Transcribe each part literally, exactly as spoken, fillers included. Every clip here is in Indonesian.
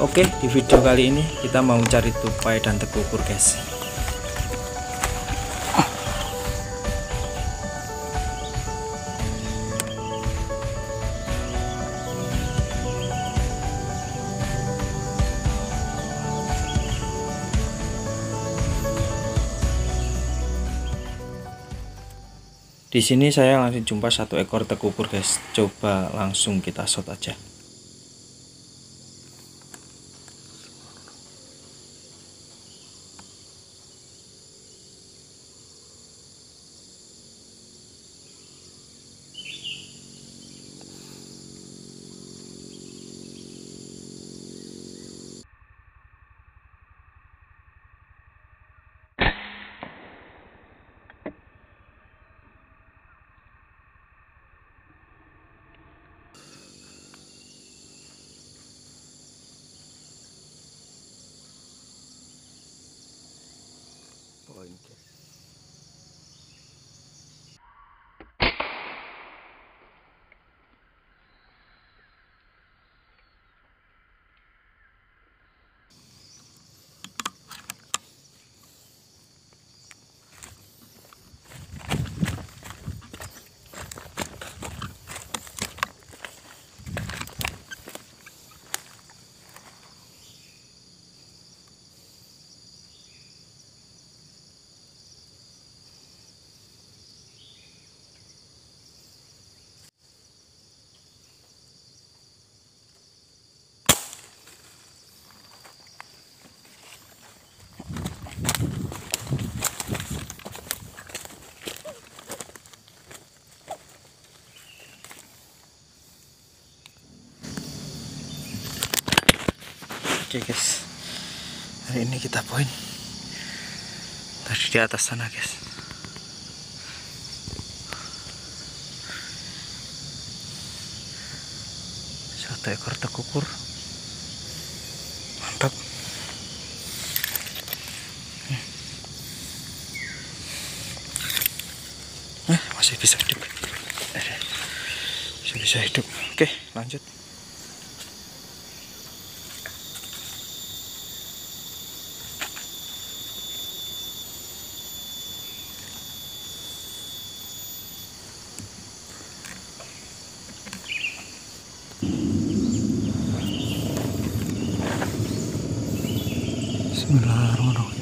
Oke, di video kali ini kita mau cari tupai dan tekukur, guys. Di sini saya langsung jumpa satu ekor tekukur, guys. Coba langsung kita shot aja. Poin, guys. Oke, guys, hari ini kita poin tadi di atas sana, guys. Satu ekor tekukur, mantap. Eh, masih bisa hidup, masih bisa hidup. Oke, lanjut. Bismillahirrahmanirrahim.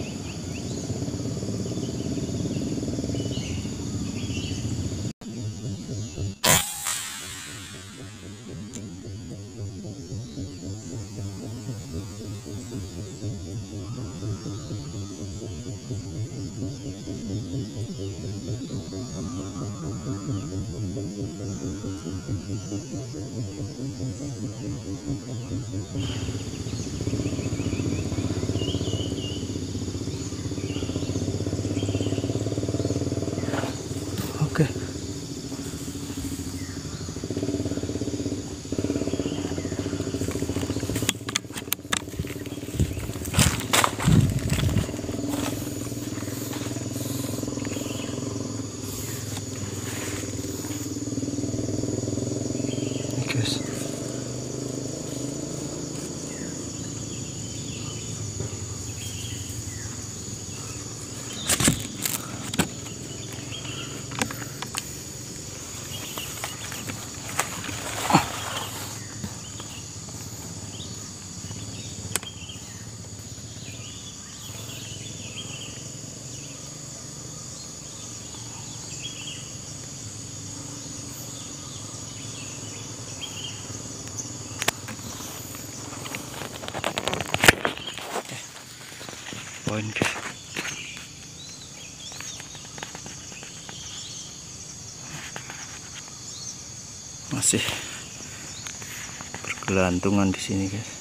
Oke. Guys. Poin, guys. Masih bergelantungan di sini, guys.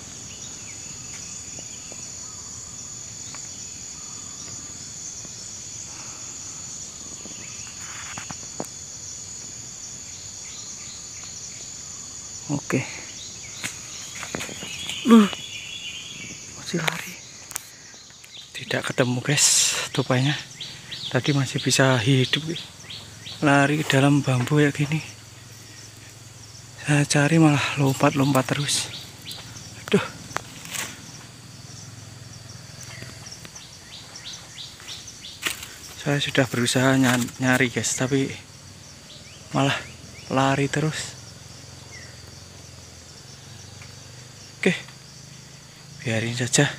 Oke. Uh, masih lari. Tidak ketemu, guys, tupainya. Tadi masih bisa hidup, guys. Lari dalam bambu ya gini. Saya cari malah lompat-lompat terus. Aduh. Saya sudah berusaha nyari guys, tapi malah lari terus. Oke, biarin saja,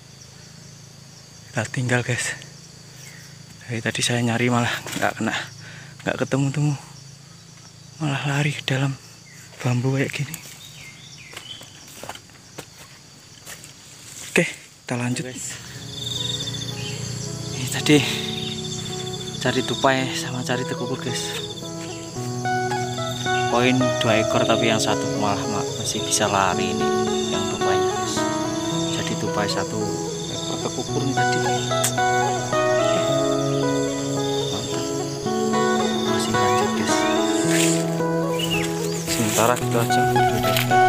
kita tinggal guys. Dari tadi saya nyari malah nggak kena, nggak ketemu-temu, malah lari ke dalam bambu kayak gini. Oke, kita lanjut guys. Ini tadi cari tupai sama cari tekukur guys. Poin dua ekor tapi yang satu malah masih bisa lari ini yang tupainya guys. Jadi tupai satu ekor tekukur tadi. Oke, mantap. Masih lanjut guys. Sementara gitu aja.